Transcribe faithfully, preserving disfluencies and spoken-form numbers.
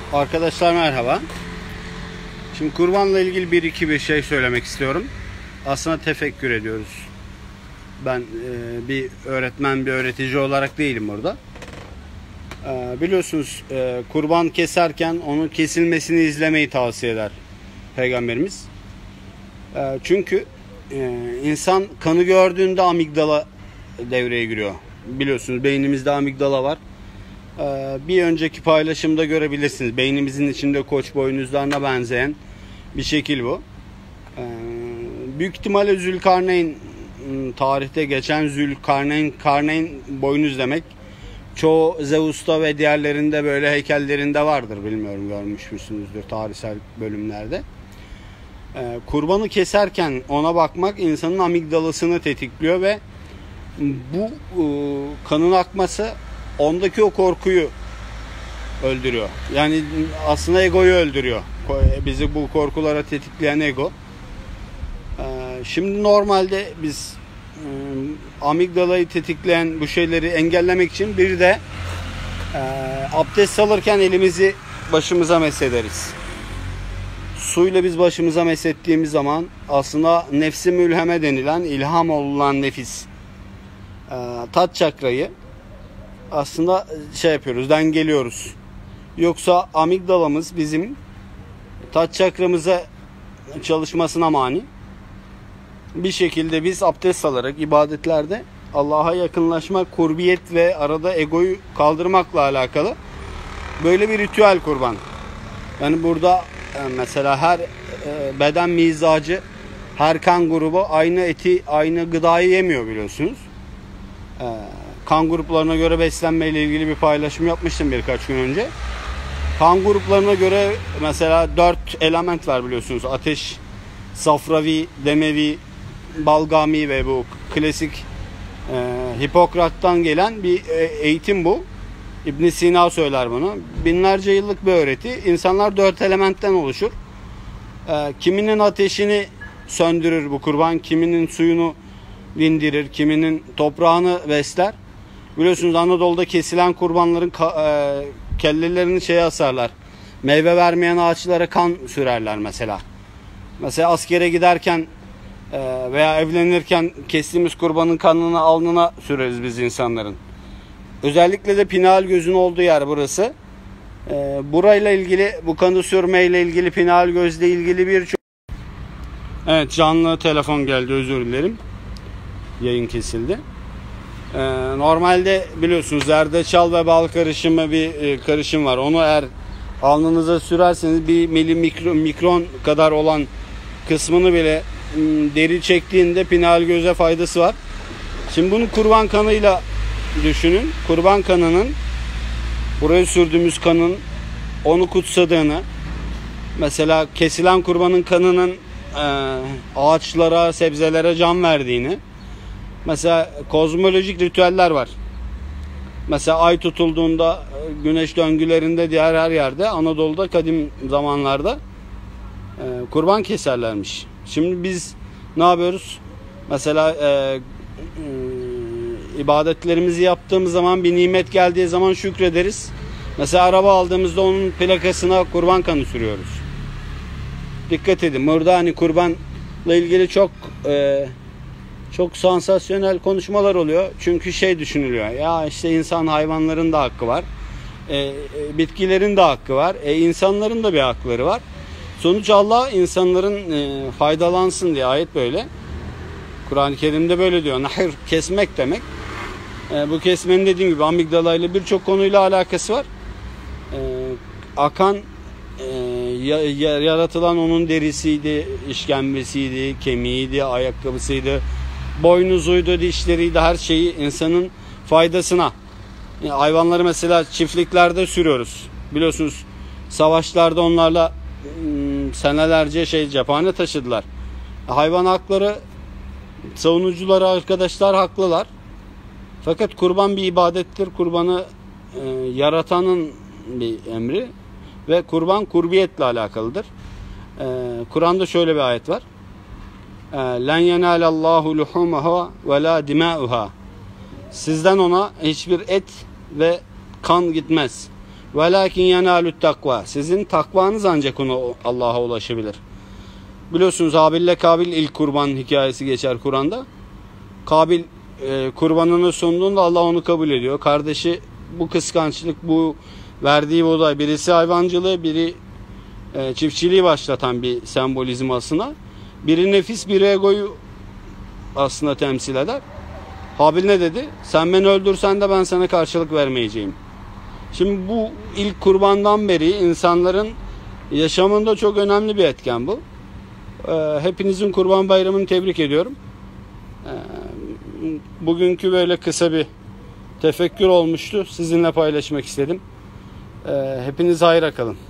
Arkadaşlar merhaba. Şimdi kurbanla ilgili bir iki bir şey söylemek istiyorum. Aslında tefekkür ediyoruz. Ben e, bir öğretmen, bir öğretici olarak değilim burada. E, biliyorsunuz e, kurban keserken onun kesilmesini izlemeyi tavsiye eder Peygamberimiz. E, çünkü e, insan kanı gördüğünde amigdala devreye giriyor. Biliyorsunuz beynimizde amigdala var. Bir önceki paylaşımda görebilirsiniz. Beynimizin içinde koç boynuzlarına benzeyen bir şekil bu. Büyük ihtimalle Zülkarneyn, tarihte geçen Zülkarneyn, Karneyn boynuz demek. Çoğu Zeus'ta ve diğerlerinde böyle heykellerinde vardır. Bilmiyorum, görmüş müsünüzdür tarihsel bölümlerde. Kurbanı keserken ona bakmak insanın amigdalasını tetikliyor ve bu kanın akması ondaki o korkuyu öldürüyor. Yani aslında egoyu öldürüyor. Bizi bu korkulara tetikleyen ego. Şimdi normalde biz amigdalayı tetikleyen bu şeyleri engellemek için bir de abdest alırken elimizi başımıza mesederiz. Suyla biz başımıza mesettiğimiz zaman aslında nefsi mülheme denilen, ilham olunan nefis, tat çakrayı aslında şey yapıyoruz, dengeliyoruz. Yoksa amigdalamız bizim tat çakramıza çalışmasına mani. Bir şekilde biz abdest alarak ibadetlerde Allah'a yakınlaşmak, kurbiyet ve arada egoyu kaldırmakla alakalı böyle bir ritüel kurban. Yani burada mesela her beden mizacı, her kan grubu aynı eti, aynı gıdayı yemiyor, biliyorsunuz. Kan gruplarına göre beslenme ile ilgili bir paylaşım yapmıştım birkaç gün önce. Kan gruplarına göre mesela dört element var, biliyorsunuz. Ateş, safravi, demevi, balgami ve bu klasik e, Hipokrat'tan gelen bir eğitim bu. İbn Sina söyler bunu. Binlerce yıllık bir öğreti. İnsanlar dört elementten oluşur. E, kiminin ateşini söndürür bu kurban, kiminin suyunu dindirir, kiminin toprağını besler. Biliyorsunuz Anadolu'da kesilen kurbanların e, kellelerini şeye asarlar. Meyve vermeyen ağaçlara kan sürerler mesela. Mesela askere giderken e, veya evlenirken kestiğimiz kurbanın kanını alnına süreriz biz insanların. Özellikle de pineal gözün olduğu yer burası. E, burayla ilgili, bu kanı sürmeyle ilgili, pineal gözle ilgili birçok... Evet, canlı telefon geldi, özür dilerim. Yayın kesildi. Ee, normalde biliyorsunuz zerdeçal ve bal karışımı bir e, karışım var. Onu eğer alnınıza sürerseniz bir milimikron mikron kadar olan kısmını bile m, deri çektiğinde pineal göze faydası var. Şimdi bunu kurban kanıyla düşünün. Kurban kanının, buraya sürdüğümüz kanın onu kutsadığını, mesela kesilen kurbanın kanının e, ağaçlara, sebzelere can verdiğini. Mesela kozmolojik ritüeller var. Mesela ay tutulduğunda, güneş döngülerinde, diğer her yerde, Anadolu'da kadim zamanlarda e, kurban keserlermiş. Şimdi biz ne yapıyoruz? Mesela e, e, ibadetlerimizi yaptığımız zaman, bir nimet geldiği zaman şükrederiz. Mesela araba aldığımızda onun plakasına kurban kanı sürüyoruz. Dikkat edin. Burada hani kurbanla ilgili çok e, Çok sansasyonel konuşmalar oluyor. Çünkü şey düşünülüyor. Ya işte insan, hayvanların da hakkı var. E, e, bitkilerin de hakkı var. E, insanların da bir hakları var. Sonuç Allah insanların e, faydalansın diye, ayet böyle. Kur'an-ı Kerim'de böyle diyor. Nahir, kesmek demek. E, bu kesmenin dediğim gibi amigdala ile birçok konuyla alakası var. E, akan e, yaratılan onun derisiydi, işkembesiydi, kemiğiydi, ayakkabısıydı, boynuzuydu, dişleriydi, her şeyi insanın faydasına. Yani hayvanları mesela çiftliklerde sürüyoruz. Biliyorsunuz savaşlarda onlarla ım, senelerce şey cephane taşıdılar. Hayvan hakları savunucuları, arkadaşlar, haklılar. Fakat kurban bir ibadettir. Kurbanı e, yaratanın bir emri ve kurban kurbiyetle alakalıdır. E, Kur'an'da şöyle bir ayet var. لَنْ يَنَالَ اللّٰهُ لُحُومَهَا وَلَا دِمَاؤُهَا. Sizden ona hiçbir et ve kan gitmez. Velakin yenalü't takva. Sizin takvanız ancak ona Allah'a ulaşabilir. Biliyorsunuz Habil ile Kabil ilk kurban hikayesi geçer Kur'an'da. Kabil e, kurbanını sunduğunda Allah onu kabul ediyor. Kardeşi bu kıskançlık, bu verdiği buğday, birisi hayvancılığı, biri e, çiftçiliği başlatan bir sembolizm aslında. Biri nefis, biri egoyu aslında temsil eder. Habil ne dedi? Sen beni öldürsen de ben sana karşılık vermeyeceğim. Şimdi bu ilk kurbandan beri insanların yaşamında çok önemli bir etken bu. Ee, hepinizin Kurban Bayramı'nı tebrik ediyorum. Ee, bugünkü böyle kısa bir tefekkür olmuştu. Sizinle paylaşmak istedim. Ee, hepiniz hayra kalın.